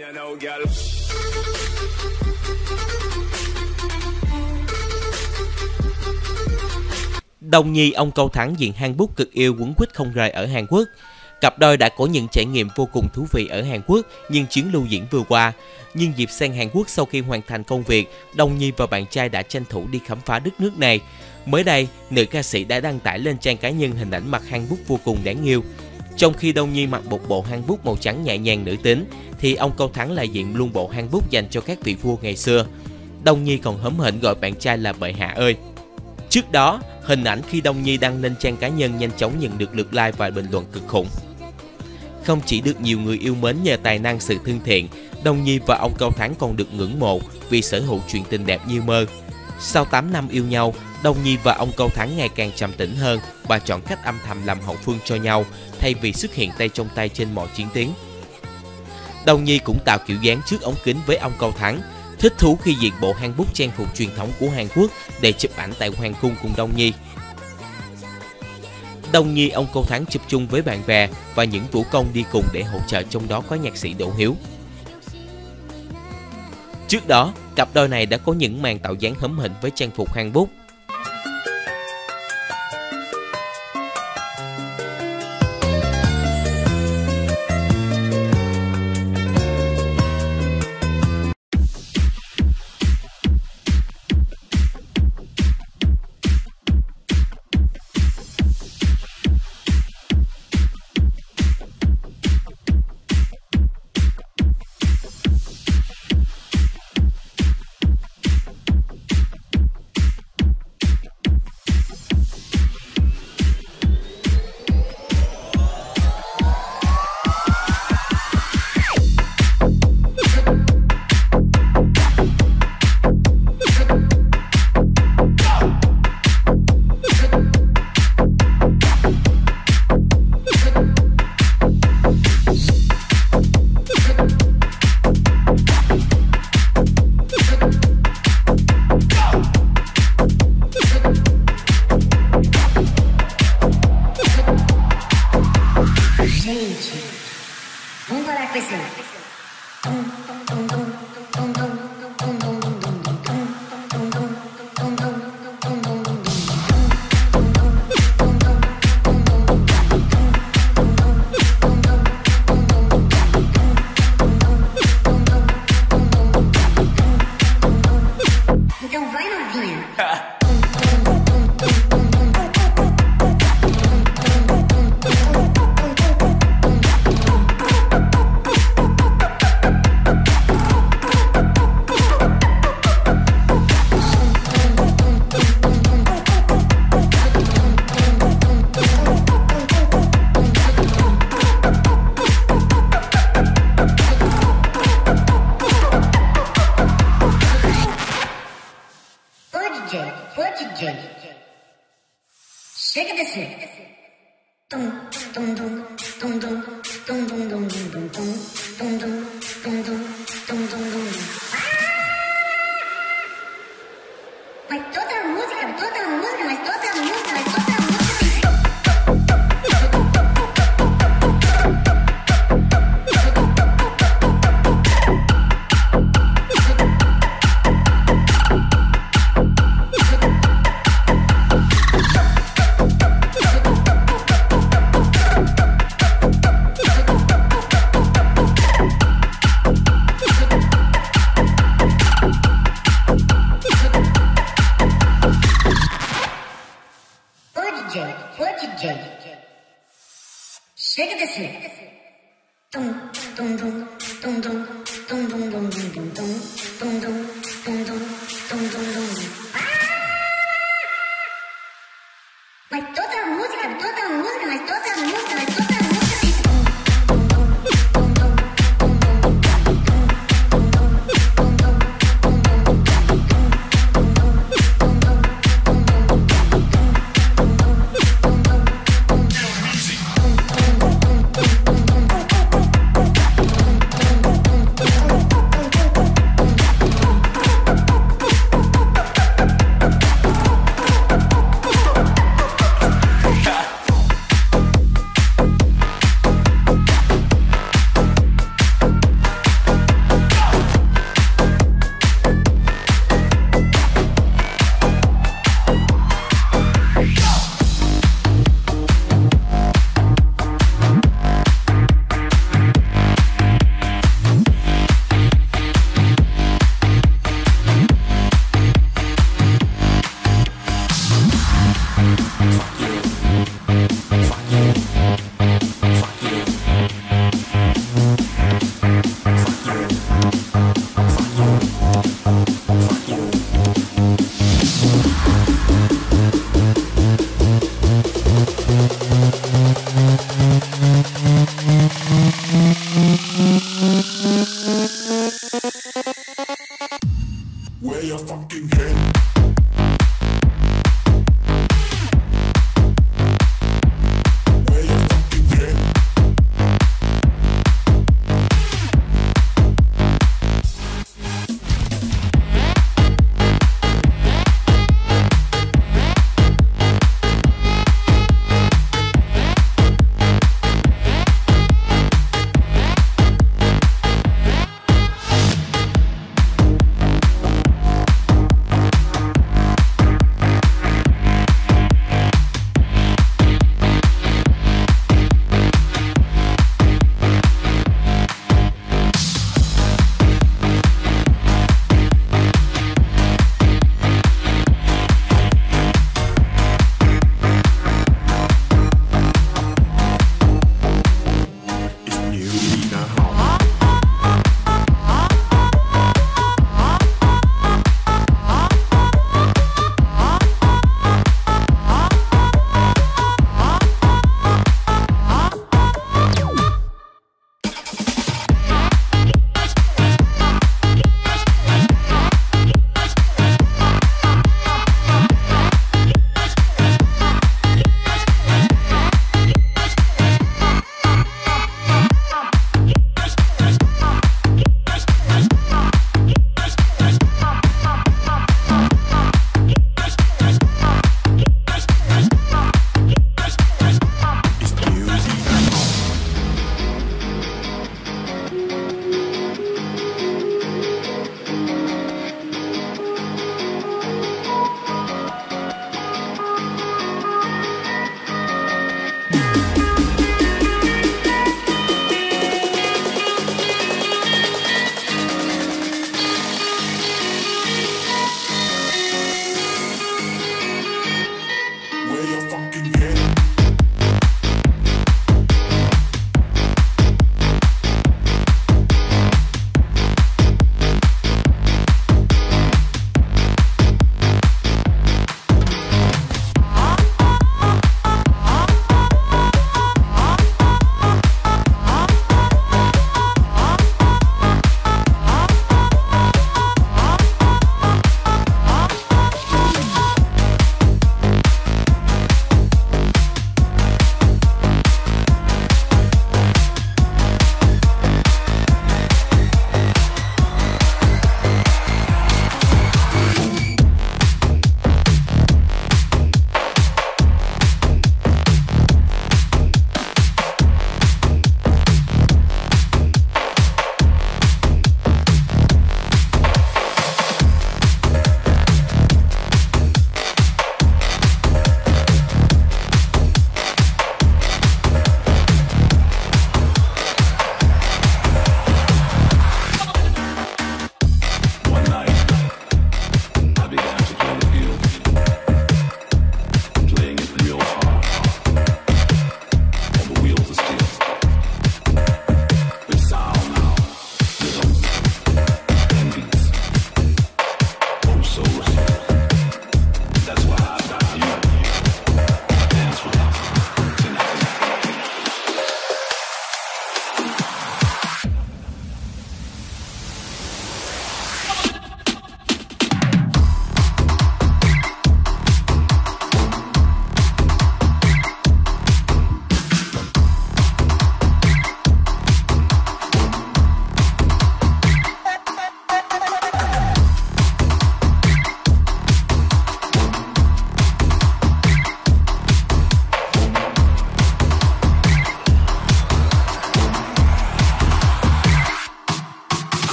Đông Nhi, ông Câu Thắng diện handbook cực yêu quấn quýt không rời ở Hàn Quốc. Cặp đôi đã có những trải nghiệm vô cùng thú vị ở Hàn Quốc nhưng chuyến lưu diễn vừa qua. Nhưng dịp sang Hàn Quốc sau khi hoàn thành công việc, Đông Nhi và bạn trai đã tranh thủ đi khám phá đất nước này. Mới đây, nữ ca sĩ đã đăng tải lên trang cá nhân hình ảnh mặc handbook vô cùng đáng yêu. Trong khi Đông Nhi mặc một bộ handbook màu trắng nhẹ nhàng nữ tính, thì ông Câu Thắng lại diện luôn bộ handbook dành cho các vị vua ngày xưa. Đông Nhi còn hớm hỉnh gọi bạn trai là bệ hạ ơi. Trước đó, hình ảnh khi Đông Nhi đăng lên trang cá nhân nhanh chóng nhận được lượt like và bình luận cực khủng. Không chỉ được nhiều người yêu mến nhờ tài năng sự thân thiện, Đông Nhi và ông Câu Thắng còn được ngưỡng mộ vì sở hữu chuyện tình đẹp như mơ. Sau 8 năm yêu nhau, Đông Nhi và ông Câu Thắng ngày càng trầm tĩnh hơn và chọn cách âm thầm làm hậu phương cho nhau thay vì xuất hiện tay trong tay trên mọi chiến tuyến. Đông Nhi cũng tạo kiểu dáng trước ống kính với ông Câu Thắng, thích thú khi diện bộ handbook trang phục truyền thống của Hàn Quốc để chụp ảnh tại hoàng cung cùng Đông Nhi. Đông Nhi, ông Câu Thắng chụp chung với bạn bè và những vũ công đi cùng để hỗ trợ, trong đó có nhạc sĩ Đỗ Hiếu. Trước đó, cặp đôi này đã có những màn tạo dáng hớm hỉnh với trang phục handbook.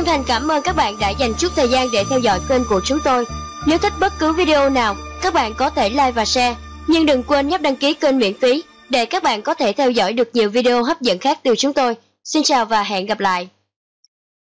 thành cảm ơn các bạn đã dành chút thời gian để theo dõi kênh của chúng tôi. Nếu thích bất cứ video nào, các bạn có thể like và share. Nhưng đừng quên nhấp đăng ký kênh miễn phí để các bạn có thể theo dõi được nhiều video hấp dẫn khác từ chúng tôi. Xin chào và hẹn gặp lại.